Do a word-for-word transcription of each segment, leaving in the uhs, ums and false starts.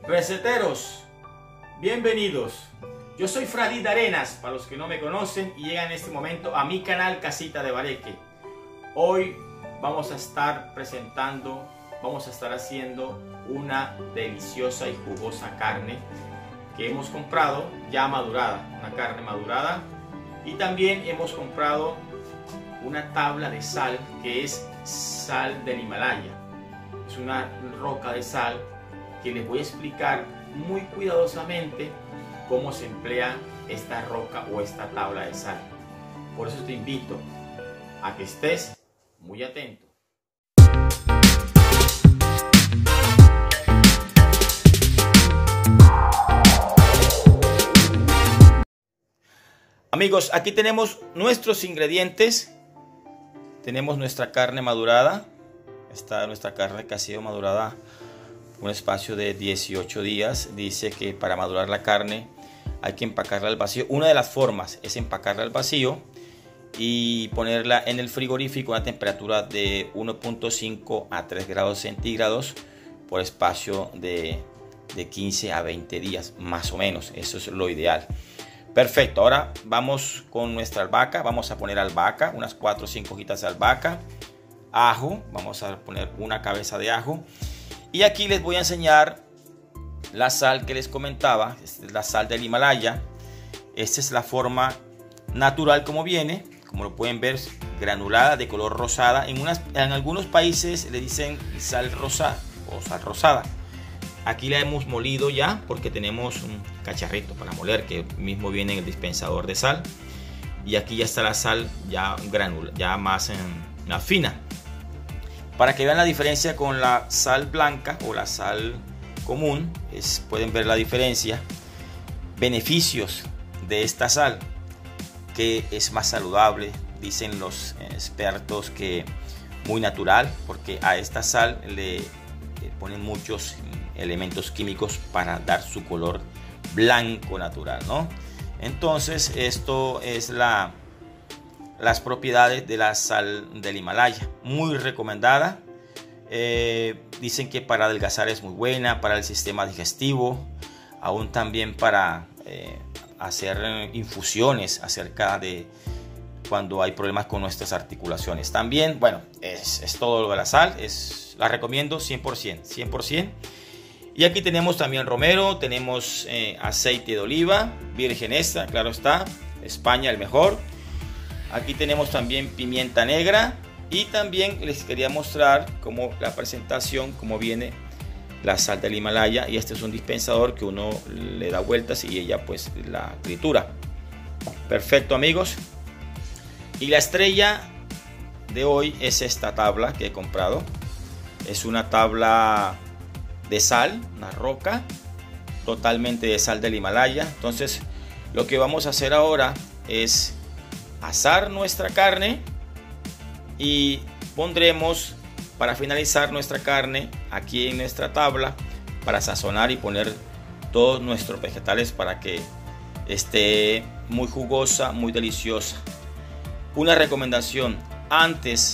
Receteros, bienvenidos. Yo soy Fradit Arenas, para los que no me conocen y llegan en este momento a mi canal Casita de Bareque. Hoy vamos a estar presentando, vamos a estar haciendo una deliciosa y jugosa carne que hemos comprado ya madurada, una carne madurada, y también hemos comprado una tabla de sal que es sal del Himalaya. Es una roca de sal que les voy a explicar muy cuidadosamente cómo se emplea esta roca o esta tabla de sal. Por eso te invito a que estés muy atento. Amigos, aquí tenemos nuestros ingredientes. Tenemos nuestra carne madurada. Esta nuestra carne que ha sido madurada un espacio de dieciocho días. Dice que para madurar la carne hay que empacarla al vacío. Una de las formas es empacarla al vacío y ponerla en el frigorífico a una temperatura de uno punto cinco a tres grados centígrados por espacio de, de quince a veinte días más o menos. Eso es lo ideal. Perfecto, ahora vamos con nuestra albahaca. Vamos a poner albahaca, unas cuatro o cinco hojitas de albahaca. Ajo, vamos a poner una cabeza de ajo. Y aquí les voy a enseñar la sal que les comentaba, es la sal del Himalaya. Esta es la forma natural como viene, como lo pueden ver, granulada de color rosada. En, unas, en algunos países le dicen sal rosa o sal rosada. Aquí la hemos molido ya porque tenemos un cacharrito para moler que mismo viene en el dispensador de sal. Y aquí ya está la sal ya granula, ya más, en, más fina. Para que vean la diferencia con la sal blanca o la sal común, es, pueden ver la diferencia. Beneficios de esta sal, que es más saludable, dicen los expertos que muy natural, porque a esta sal le, le ponen muchos elementos químicos para dar su color blanco natural, ¿no? Entonces esto es la las propiedades de la sal del Himalaya, muy recomendada. Eh, dicen que para adelgazar es muy buena, para el sistema digestivo, aún también para eh, hacer infusiones acerca de cuando hay problemas con nuestras articulaciones. También, bueno, es, es todo lo de la sal, es, la recomiendo cien por ciento, cien por ciento. Y aquí tenemos también romero, tenemos eh, aceite de oliva, virgen extra, claro está, España el mejor. Aquí tenemos también pimienta negra y también les quería mostrar como la presentación, cómo viene la sal del Himalaya. Y este es un dispensador que uno le da vueltas y ella pues la tritura. Perfecto, amigos. Y la estrella de hoy es esta tabla que he comprado. Es una tabla de sal, una roca totalmente de sal del Himalaya. Entonces lo que vamos a hacer ahora es asar nuestra carne y pondremos para finalizar nuestra carne aquí en nuestra tabla para sazonar y poner todos nuestros vegetales para que esté muy jugosa, muy deliciosa. Una recomendación: antes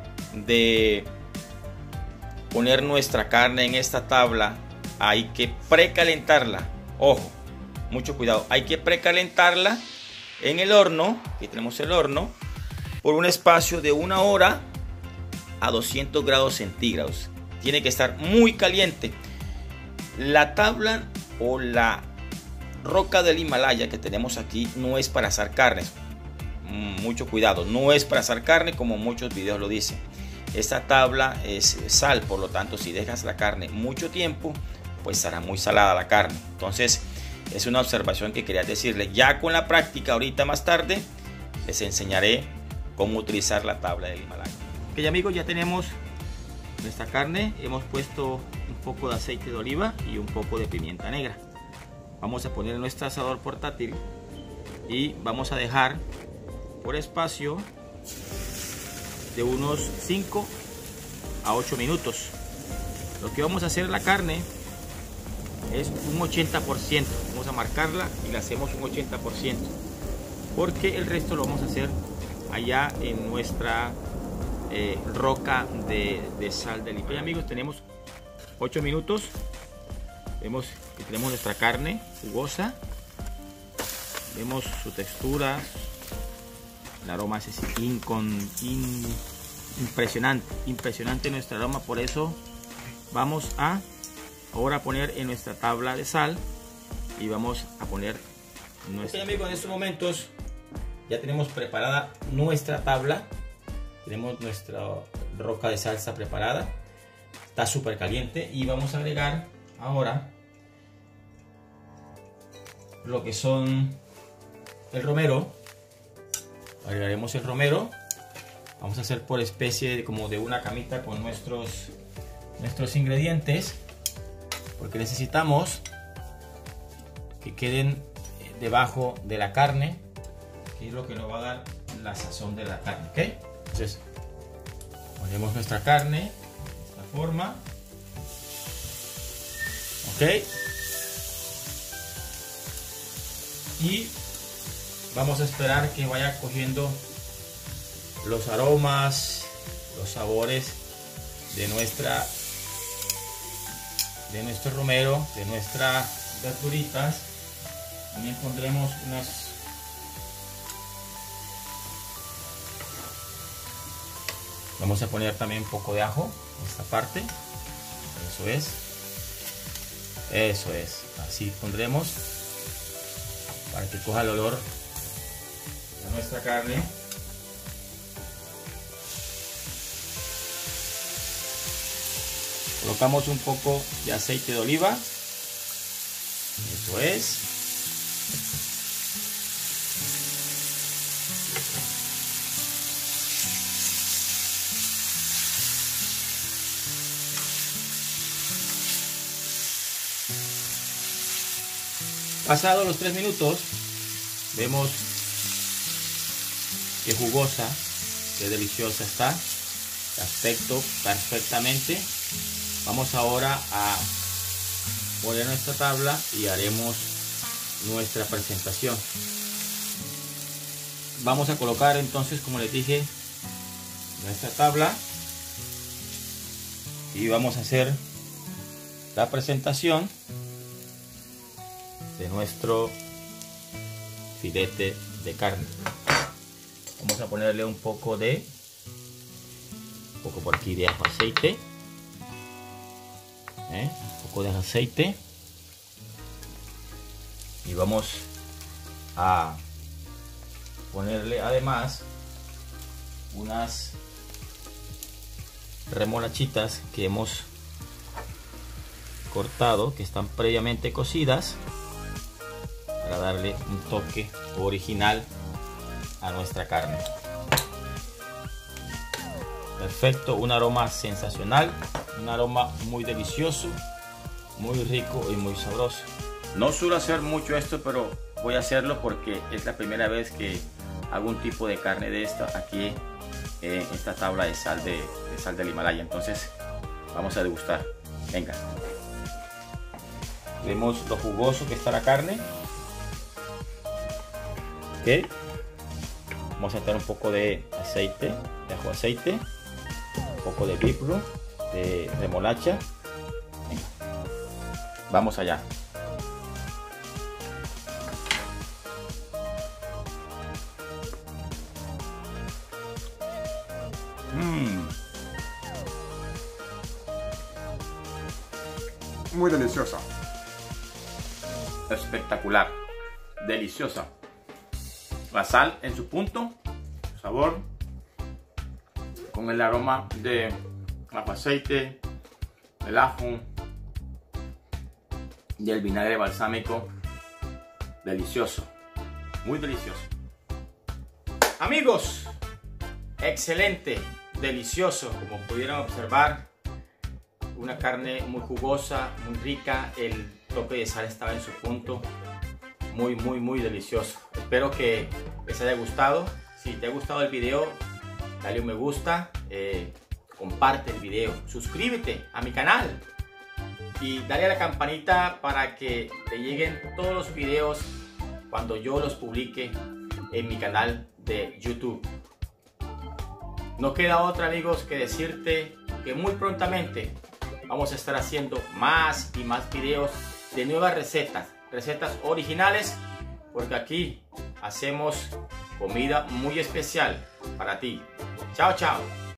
de poner nuestra carne en esta tabla hay que precalentarla. Ojo, mucho cuidado, hay que precalentarla en el horno. Aquí tenemos el horno por un espacio de una hora a doscientos grados centígrados. Tiene que estar muy caliente. La tabla o la roca del Himalaya que tenemos aquí no es para asar carnes. Mucho cuidado, no es para asar carne como muchos videos lo dicen. Esta tabla es sal, por lo tanto si dejas la carne mucho tiempo pues será muy salada la carne. Entonces es una observación que quería decirles. Ya con la práctica, ahorita más tarde, les enseñaré cómo utilizar la tabla del Himalaya. Ok, amigos, ya tenemos nuestra carne. Hemos puesto un poco de aceite de oliva y un poco de pimienta negra. Vamos a poner nuestro asador portátil y vamos a dejar por espacio de unos cinco a ocho minutos. Lo que vamos a hacer la carne es un ochenta por ciento. Vamos a marcarla y la hacemos un ochenta por ciento porque el resto lo vamos a hacer allá en nuestra eh, roca de, de sal del Himalaya. Amigos, tenemos ocho minutos. Vemos que tenemos nuestra carne jugosa. Vemos su textura. El aroma es incon, in, impresionante. Impresionante nuestro aroma. Por eso vamos a ahora poner en nuestra tabla de sal. Y vamos a poner nuestra... Ok, amigos, en estos momentos ya tenemos preparada nuestra tabla. Tenemos nuestra roca de salsa preparada. Está súper caliente. Y vamos a agregar ahora lo que son el romero. Agregaremos el romero. Vamos a hacer por especie de, como de una camita con nuestros, nuestros ingredientes. Porque necesitamos que queden debajo de la carne, que es lo que nos va a dar la sazón de la carne, ¿ok? Entonces ponemos nuestra carne de esta forma, ¿ok? Y vamos a esperar que vaya cogiendo los aromas, los sabores de nuestra de nuestro romero, de nuestras verduritas. También pondremos unas vamos a poner también un poco de ajo en esta parte. Eso es. Eso es. Así pondremos para que coja el olor de nuestra carne. Colocamos un poco de aceite de oliva. Eso es. Pasados los tres minutos, vemos qué jugosa, qué deliciosa está. De aspecto perfectamente. Vamos ahora a poner nuestra tabla y haremos nuestra presentación. Vamos a colocar entonces, como les dije, nuestra tabla y vamos a hacer la presentación de nuestro filete de carne. Vamos a ponerle un poco de un poco por aquí de ajo aceite, ¿eh? un poco de aceite y vamos a ponerle además unas remolachitas que hemos cortado, que están previamente cocidas, para darle un toque original a nuestra carne. Perfecto, un aroma sensacional, un aroma muy delicioso, muy rico y muy sabroso. No suelo hacer mucho esto, pero voy a hacerlo porque es la primera vez que hago un tipo de carne de esta aquí en esta tabla de sal de, de sal del Himalaya. Entonces vamos a degustar. Venga. Vemos lo jugoso que está la carne. Ok. Vamos a echar un poco de aceite, de ajo aceite, un poco de bipro, de remolacha. Venga. Vamos allá. Mm. Muy deliciosa. Espectacular. Deliciosa. La sal en su punto, sabor, con el aroma de aceite, el ajo y el vinagre balsámico. Delicioso, muy delicioso. Amigos, excelente, delicioso, como pudieron observar, una carne muy jugosa, muy rica, el toque de sal estaba en su punto. Muy, muy, muy delicioso. Espero que les haya gustado. Si te ha gustado el video, dale un me gusta, eh, comparte el video, suscríbete a mi canal y dale a la campanita para que te lleguen todos los videos cuando yo los publique en mi canal de YouTube. No queda otra, amigos, que decirte que muy prontamente vamos a estar haciendo más y más videos de nuevas recetas, recetas originales, porque aquí hacemos comida muy especial para ti. Chao, chao.